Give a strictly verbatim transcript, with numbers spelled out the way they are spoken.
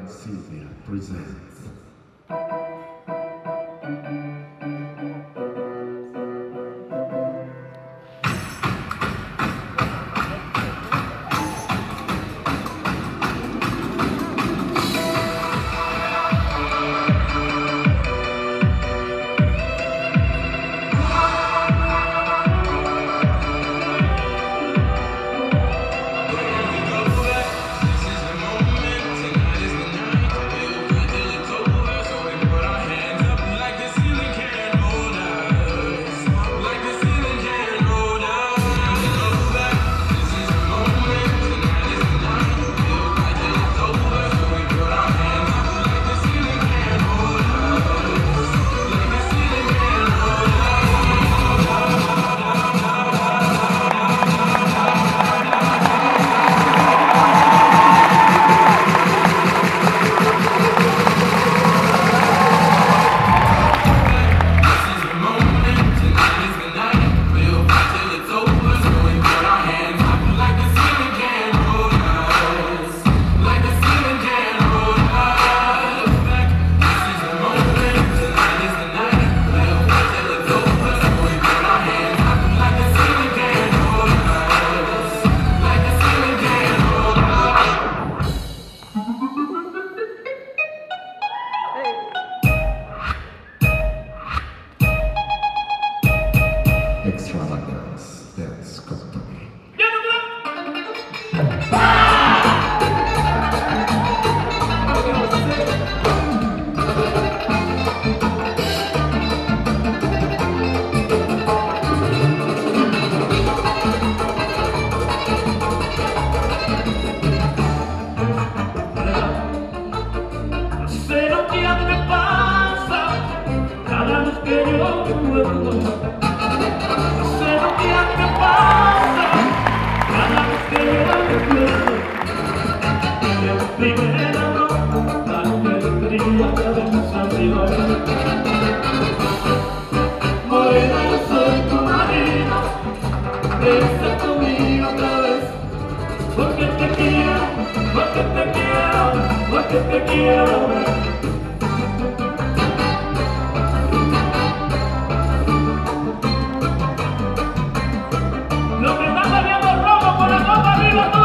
Silvia presents. Extravagance Dance Company. Sé lo que a mí me pasa cada vez que yo vuelvo. Morena, yo soy tu marido, regresa conmigo otra vez, porque te quiero, porque te quiero, porque te quiero ver. Lo que está saliendo rojo con la copa arriba.